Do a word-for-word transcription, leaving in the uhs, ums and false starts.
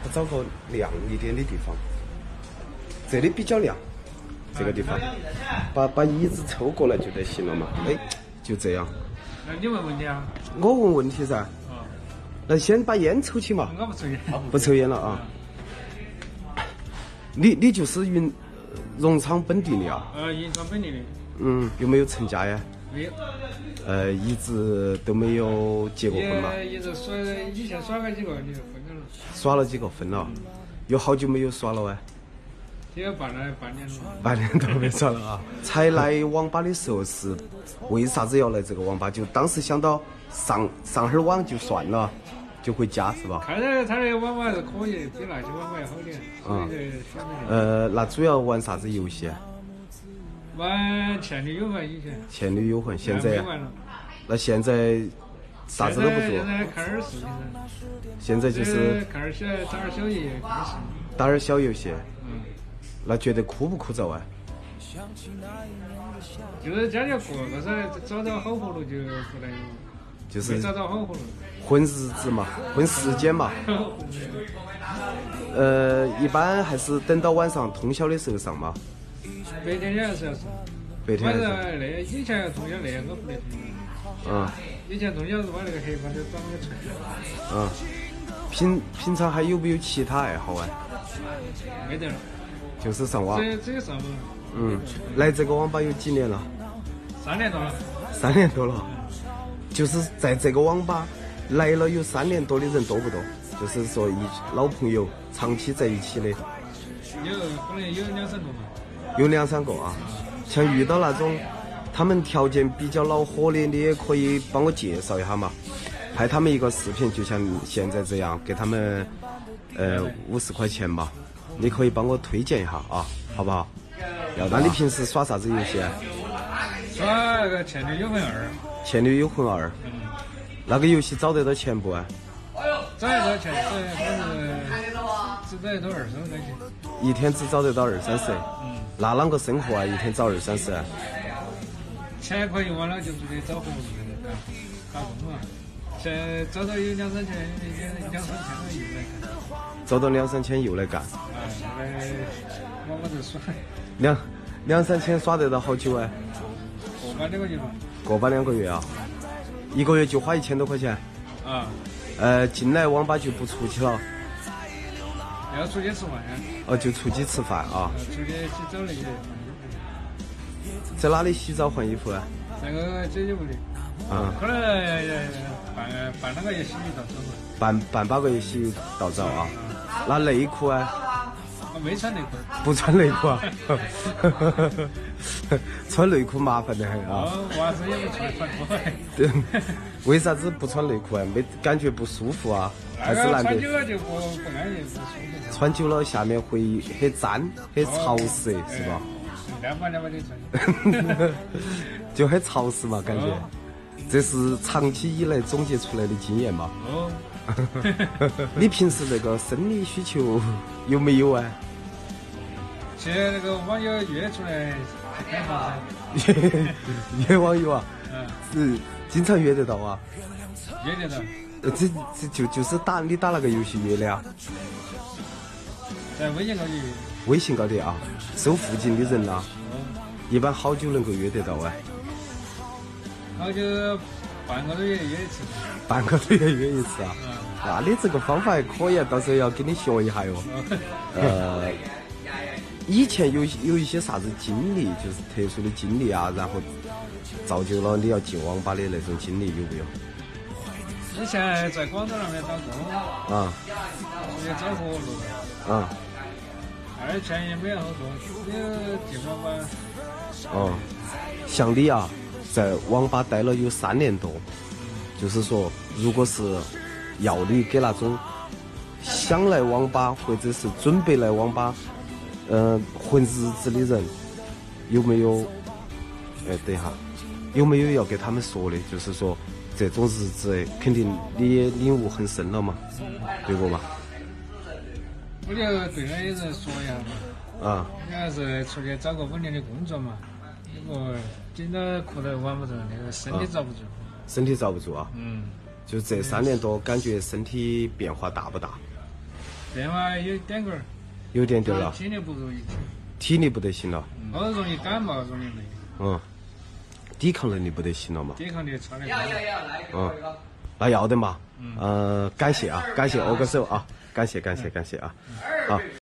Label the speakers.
Speaker 1: 找个亮一点的地方，这里比较亮，这个地方，把把椅子抽过来就得行了嘛。哎，就这样。
Speaker 2: 那你问问题啊？
Speaker 1: 我问问题噻。那先把烟抽起嘛。
Speaker 2: 我不抽烟。
Speaker 1: 不抽烟了啊。你你就是云荣昌本地的啊？
Speaker 2: 呃，银川本地的。
Speaker 1: 嗯，有没有成家呀？
Speaker 2: 没有。
Speaker 1: 呃，一直都没有结过婚嘛？
Speaker 2: 一直耍，以前耍过几个，你就分了。
Speaker 1: 耍了几个分了？有好久没有耍了哎？
Speaker 2: 也有半年半年了。
Speaker 1: 半年都没耍了啊！才来网吧的时候是为啥子要来这个网吧？就当时想到上上会儿网就算了。就回家是吧？
Speaker 2: 看来他的网吧还是可以，比那些网吧要好点。
Speaker 1: 啊、嗯。呃，那主要玩啥子游戏啊？
Speaker 2: 玩倩女幽魂以前。
Speaker 1: 倩女幽魂，现在。那现在啥子都不做。
Speaker 2: 现在看点视频。
Speaker 1: 现在就是
Speaker 2: 看点小打点小游戏。
Speaker 1: 打点小游戏。
Speaker 2: 嗯。
Speaker 1: 那觉得枯不枯燥啊？
Speaker 2: 就是家里过，但是找到好活路就不来了。
Speaker 1: 就是
Speaker 2: 找到好活路。
Speaker 1: 混日子嘛，混时间嘛。呃，一般还是等到晚上通宵的时候上嘛。
Speaker 2: 白天也是要上。
Speaker 1: 白天。
Speaker 2: 晚上那以前通宵那我不得听。
Speaker 1: 嗯。
Speaker 2: 以前通宵是把那个黑帮都装个出来。
Speaker 1: 嗯。平平常还有没有其他爱好啊？
Speaker 2: 没得了。
Speaker 1: 就是上网。
Speaker 2: 只只有上网。
Speaker 1: 嗯。来这个网吧有几年了？
Speaker 2: 三年多了。
Speaker 1: 三年多了。就是在这个网吧。来了有三年多的人多不多？就是说一老朋友长期在一起的。
Speaker 2: 有可能有两三个嘛。
Speaker 1: 有两三个啊。像遇到那种他们条件比较恼火的，你也可以帮我介绍一下嘛。拍他们一个视频，就像现在这样，给他们呃五十块钱嘛。你可以帮我推荐一下啊，好不好？要。那你平时耍啥子游戏啊？
Speaker 2: 耍那个《倩女幽魂二》。
Speaker 1: 《倩女幽魂二》。嗯。那个游戏找得到钱不啊？
Speaker 2: 找得到钱，只只找得到二三十块钱。
Speaker 1: 一天只找得到二三十。嗯。那啷个生活啊？一天找二三十啊？
Speaker 2: 钱快用完了就出去找活路干打工啊。现在找到有两三千，两三千了又来干。
Speaker 1: 找到两三千又来干。
Speaker 2: 啊，来往我这耍。
Speaker 1: 两两三千耍得到好久啊？
Speaker 2: 个把两个月吧。
Speaker 1: 个把两个月啊？一个月就花一千多块钱。
Speaker 2: 啊。
Speaker 1: 呃，进来网吧就不出去了。
Speaker 2: 要出去吃饭呀。
Speaker 1: 哦，就出去吃饭啊。
Speaker 2: 出去洗澡那些。
Speaker 1: 在哪里洗澡换衣服啊？
Speaker 2: 那个解决屋的。
Speaker 1: 啊。
Speaker 2: 可能半半那个月洗一道澡嘛。
Speaker 1: 半半把个月洗道澡啊？那内裤啊？
Speaker 2: 我没穿内裤。
Speaker 1: 不穿内裤啊？穿内裤麻烦得很啊！
Speaker 2: 哦，娃子也不穿，穿脱。
Speaker 1: 对，为啥子不穿内裤啊？没感觉不舒服啊？还是难得？
Speaker 2: 穿久了就不不安逸，不舒服。
Speaker 1: 穿久了下面会很脏、很潮湿，是吧？
Speaker 2: 两把两把的穿。
Speaker 1: 就很潮湿嘛，感觉。这是长期以来总结出来的经验嘛？
Speaker 2: 哦。
Speaker 1: 你平时那个生理需求有没有啊？
Speaker 2: 现在那个网友约出来开房噻。
Speaker 1: 约网友啊？
Speaker 2: 嗯。
Speaker 1: 是经常约得到啊？
Speaker 2: 约得到。
Speaker 1: 这这就就是打你打那个游戏约的啊？
Speaker 2: 在微信高头约。
Speaker 1: 微信高头啊？收附近的人呐？
Speaker 2: 嗯。
Speaker 1: 一般好久能够约得到啊？
Speaker 2: 好久半个多月约一次。
Speaker 1: 半个多月约一次啊？嗯。那你这个方法还可以啊，到时候要给你学一下哟。呃，以前有有一些啥子经历，就是特殊的经历啊，然后造就了你要进网吧的那种经历，有没有？
Speaker 2: 以前在广州那边打工。啊。出去找活路。
Speaker 1: 啊。
Speaker 2: 二钱也没有好多，有进网吧。
Speaker 1: 哦，像你啊，在网吧待了有三年多，就是说，如果是要你给那种想来网吧或者是准备来网吧，嗯、呃，混日子的人，有没有？哎，等一下，有没有要给他们说的？就是说，这种日子肯定你也领悟很深了嘛，对不嘛？
Speaker 2: 我就对那些人说一下嘛。
Speaker 1: 啊。
Speaker 2: 你还是出去找个稳定的工作嘛，如果紧到裤头挽不住，那个身体遭不住。
Speaker 1: 身体遭不住啊？
Speaker 2: 嗯。
Speaker 1: 就这三年多，感觉身体变化大不大？
Speaker 2: 这嘛有点个儿，
Speaker 1: 有点点了，
Speaker 2: 体力不如以前，
Speaker 1: 体力不得行了，
Speaker 2: 我容易感冒，容易累，
Speaker 1: 嗯，抵抗能力不得行了嘛，
Speaker 2: 抵抗力差点。
Speaker 1: 嗯，那要得嘛，呃，感谢啊，感谢握个手啊，感谢感谢感谢啊，好。